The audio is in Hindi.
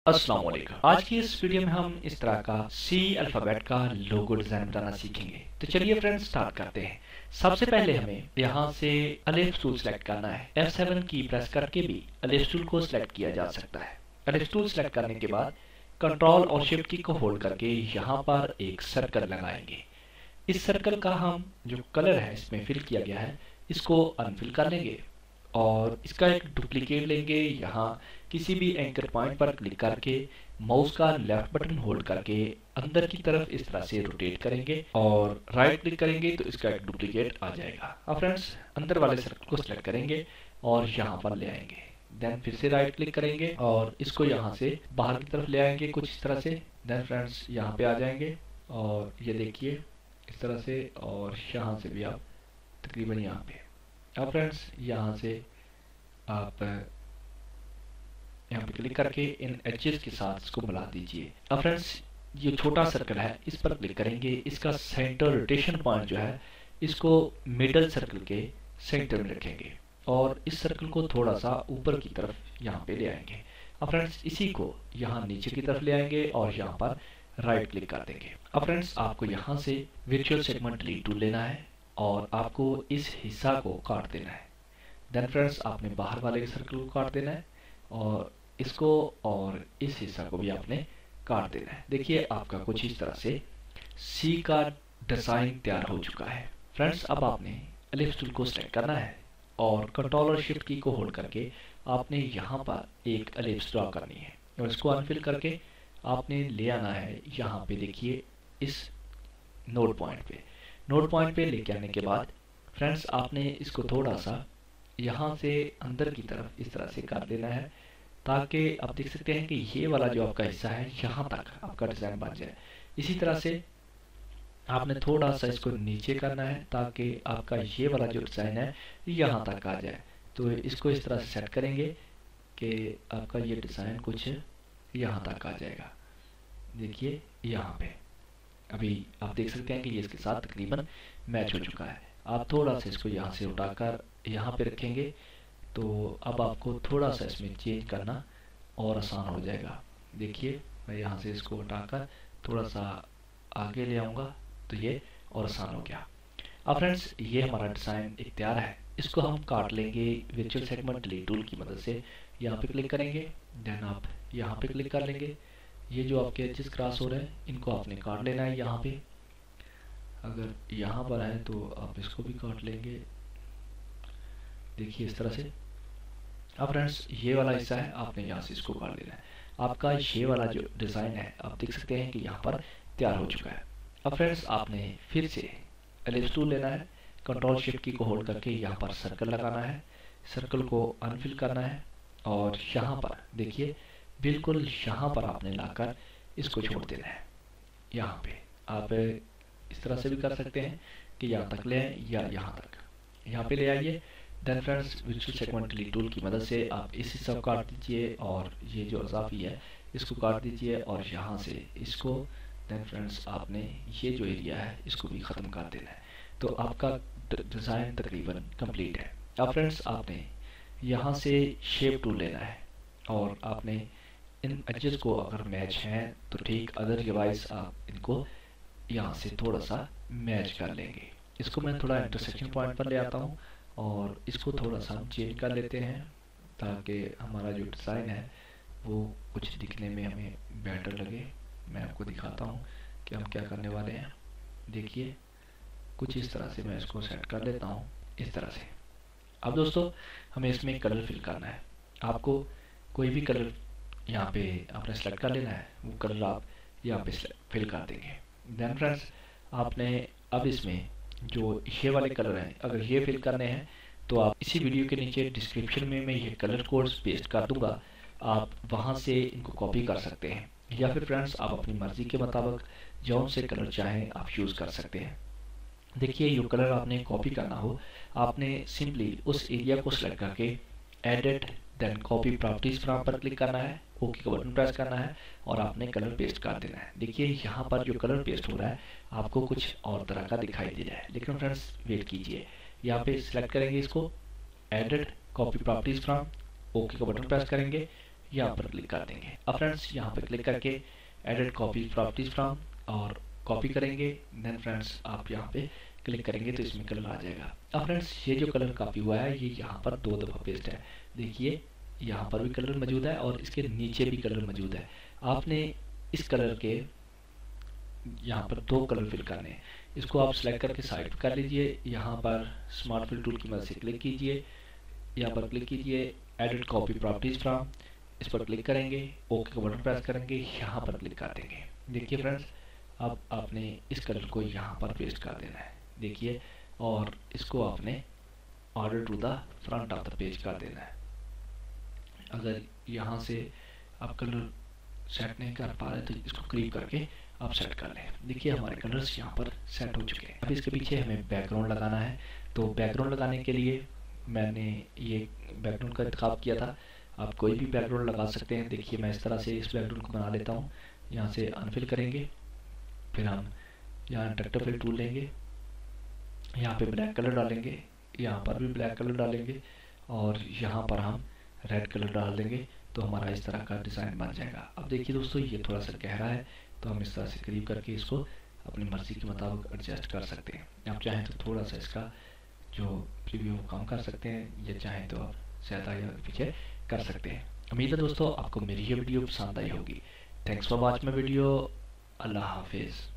अस्सलाम वालेकुम। आज की इस वीडियो में हम इस तरह का सी अल्फ़ाबेट का लोगो डिज़ाइन बनाना सीखेंगे। तो चलिए फ्रेंड्स स्टार्ट करते हैं। सबसे पहले हमें यहाँ से अलिफ टूल सेलेक्ट करना है। F7 की प्रेस करके भी अलिफ टूल को सिलेक्ट किया जा सकता है। अलिफ टूल सेलेक्ट करने के बाद कंट्रोल और शिफ्ट की को होल्ड करके यहाँ पर एक सर्कल लगाएंगे। इस सर्कल का हम जो कलर है इसमें फिल किया गया है इसको अनफिल कर लेंगे और इसका एक डुप्लीकेट लेंगे। यहाँ किसी भी एंकर पॉइंट पर क्लिक करके माउस का लेफ्ट बटन होल्ड करके अंदर की तरफ इस तरह से रोटेट करेंगे और राइट क्लिक करेंगे तो इसका एक डुप्लीकेट आ जाएगा। अब फ्रेंड्स अंदर वाले सर्कल को सिलेक्ट करेंगे और यहाँ पर ले आएंगे। देन फिर से राइट क्लिक करेंगे और इसको यहाँ से बाहर की तरफ ले आएंगे कुछ इस तरह से। देन फ्रेंड्स यहाँ पे आ जाएंगे और ये देखिए इस तरह से, और यहाँ से भी आप तकरीबन यहाँ पे। अब फ्रेंड्स यहाँ से आप यहाँ पे क्लिक करके इन एजेस के साथ इसको मिला दीजिए। अब फ्रेंड्स ये छोटा सर्कल है इस पर क्लिक करेंगे। इसका सेंटर रोटेशन पॉइंट जो है इसको मिडल सर्कल के सेंटर में रखेंगे और इस सर्कल को थोड़ा सा ऊपर की तरफ यहाँ पे ले आएंगे। अब फ्रेंड्स इसी को यहाँ नीचे की तरफ ले आएंगे और यहाँ पर राइट क्लिक कर देंगे। अब फ्रेंड्स आपको यहाँ से वर्चुअल सेगमेंट डिलीट टूल लेना है और आपको इस हिस्सा को काट देना है। देन फ्रेंड्स आपने बाहर वाले सर्कल को काट देना है और इसको और इस हिस्सा को भी आपने काट देना है। देखिए आपका कुछ इस तरह से सी का डिज़ाइन तैयार हो चुका है। फ्रेंड्स अब आपने एलिप्स टूल को सेलेक्ट करना है और कंट्रोल और शिफ्ट की को होल्ड करके आपने यहाँ पर एक एलिप्स ड्रॉ करनी है और इसको अनफिल करके आपने ले आना है यहाँ पे। देखिए इस नोड पॉइंट पे लेके आने के बाद फ्रेंड्स आपने इसको थोड़ा सा यहाँ से अंदर की तरफ इस तरह से कर देना है ताकि आप देख सकते हैं कि ये वाला जो आपका हिस्सा है यहाँ तक आपका डिज़ाइन बन जाए। इसी तरह से आपने थोड़ा सा इसको नीचे करना है ताकि आपका ये वाला जो डिज़ाइन है यहाँ तक आ जाए। तो इसको इस तरह से सेट करेंगे कि आपका ये डिज़ाइन कुछ यहाँ तक आ जाएगा। देखिए यहाँ पे अभी आप देख सकते हैं कि ये इसके साथ तकरीबन मैच हो चुका है। आप थोड़ा सा इसको यहाँ से उठाकर यहाँ पे रखेंगे तो अब आपको थोड़ा सा इसमें चेंज करना और आसान हो जाएगा। देखिए मैं यहाँ से इसको उठाकर थोड़ा सा आगे ले आऊँगा तो ये और आसान हो गया। अब फ्रेंड्स ये हमारा डिज़ाइन एक तैयार है। इसको हम काट लेंगे वर्चुअल सेगमेंट डिलीट टूल की मदद से। यहाँ पे क्लिक करेंगे, देन आप यहाँ पे क्लिक कर लेंगे। ये जो आपके एजेस क्रॉस हो रहे हैं इनको आपने काट लेना है। यहाँ पे अगर यहाँ पर है तो आप इसको भी काट लेंगे। देखिए इस तरह से। अब फ्रेंड्स ये वाला हिस्सा है आपने यहाँ से इसको काट लेना है। आपका ये वाला जो डिज़ाइन है आप देख सकते हैं कि यहाँ पर तैयार हो चुका है। अब फ्रेंड्स आपने फिर से एलिप्स टूल लेना है, कंट्रोल शिफ्ट की को होल्ड करके यहाँ पर सर्कल लगाना है, सर्कल को अनफिल करना है और यहाँ पर देखिए बिल्कुल यहाँ पर आपने लाकर इसको छोड़ देना है। यहाँ पे आप इस तरह से भी कर सकते हैं कि यहाँ तक ले आए या यहाँ तक, यहाँ पे ले आइए। Then friends virtual segment delete tool की मदद से आप इस हिस्सा को काट दीजिए और ये जो अजाफी है इसको काट दीजिए और यहाँ से इसको। देन फ्रेंड्स आपने ये जो एरिया है इसको भी ख़त्म कर देना है। तो आपका डिज़ाइन तकरीबन कंप्लीट है। अब फ्रेंड्स आपने यहाँ से शेप टूल लेना है और आपने इन एजेस को अगर मैच हैं तो ठीक, अदरवाइज आप इनको यहाँ से थोड़ा सा मैच कर लेंगे। इसको मैं थोड़ा इंटरसेक्शन पॉइंट पर ले आता हूँ और इसको थोड़ा सा हम चेंज कर लेते हैं ताकि हमारा जो डिज़ाइन है वो कुछ दिखने में हमें बेटर लगे। मैं आपको दिखाता हूँ कि हम क्या करने वाले हैं। देखिए कुछ इस तरह से मैं इसको सेट कर लेता हूँ इस तरह से। अब दोस्तों हमें इसमें कलर फिल करना है। आपको कोई भी कलर यहाँ पे आपने सेलेक्ट कर लेना है, वो कलर आप यहाँ पे फिल कर देंगे। देन फ्रेंड्स आपने अब इसमें जो ये वाले कलर हैं अगर ये फिल करने हैं तो आप इसी वीडियो के नीचे डिस्क्रिप्शन में मैं ये कलर कोड्स पेस्ट कर दूंगा, आप वहाँ से इनको कॉपी कर सकते हैं या फिर फ्रेंड्स आप अपनी मर्ज़ी के मुताबिक जौन से कलर चाहें आप यूज़ कर सकते हैं। देखिए जो कलर आपने कॉपी करना हो आपने सिंपली उस एरिया को सिलेक्ट करके edit then copy properties from पर क्लिक करना है, ओके का बटन प्रेस करना है और आपने कलर पेस्ट कर देना है। देखिए यहाँ पर जो कलर पेस्ट हो रहा है आपको कुछ और तरह का दिखाई दे रहा है, लेकिन फ्रेंड्स वेट कीजिए। यहाँ पे सिलेक्ट करेंगे इसको, edit copy properties from, okay का बटन प्रेस करेंगे। यहाँ पर क्लिक कर देंगे। अब फ्रेंड्स यहाँ पर क्लिक करके एडिट कॉपी प्रॉपर्टीज फ्रॉम और कॉपी करेंगे। देन फ्रेंड्स आप यहाँ पे क्लिक करेंगे तो इसमें कलर आ जाएगा। अब फ्रेंड्स ये जो कलर कॉपी हुआ है ये यहाँ पर 2 दफ़ा पेस्ट है। देखिए यहाँ पर भी कलर मौजूद है और इसके नीचे भी कलर मौजूद है। आपने इस कलर के यहाँ पर 2 कलर फिल करने हैं। इसको आप सेलेक्ट करके साइड पर कर लीजिए। यहाँ पर स्मार्ट फिल टूल की मदद से क्लिक कीजिए, यहाँ पर क्लिक कीजिए एडिट कॉपी प्रॉपर्टीज फ्रॉम, इस पर क्लिक करेंगे, ओके का बटन प्रेस करेंगे, यहाँ पर क्लिक कर देंगे। देखिए फ्रेंड्स अब आपने इस कलर को यहाँ पर पेस्ट कर देना है। देखिए और इसको आपने order to the front of the page कर देना है। अगर यहाँ से आप कलर सेट नहीं कर पा रहे तो इसको क्लिक करके आप सेट कर लें। देखिए हमारे कलर्स यहाँ पर सेट हो चुके हैं। अब इसके पीछे हमें बैकग्राउंड लगाना है। तो बैकग्राउंड लगाने के लिए मैंने ये बैकग्राउंड का इंतखाब किया था। आप कोई भी बैकग्राउंड लगा सकते हैं। देखिए मैं इस तरह से इस बैकग्राउंड को बना लेता हूँ। यहाँ से अनफिल करेंगे, फिर हम यहाँ ट्रैक्टर फिल टूल लेंगे, यहाँ पे ब्लैक कलर डालेंगे, यहाँ पर भी ब्लैक कलर डालेंगे और यहाँ पर हम रेड कलर डाल देंगे तो हमारा इस तरह का डिज़ाइन बन जाएगा। अब देखिए दोस्तों ये थोड़ा सा गहरा है तो हम इस तरह से करीब करके इसको अपनी मर्ज़ी के मुताबिक एडजस्ट कर सकते हैं। आप चाहें तो थोड़ा सा इसका जो प्रीव्यू कम कर सकते हैं या चाहें तो आप ज़्यादा या पीछे कर सकते हैं। उम्मीद है दोस्तों आपको मेरी ये वीडियो पसंद आई होगी। Thanks for watch my video. अल्लाह हाफिज़।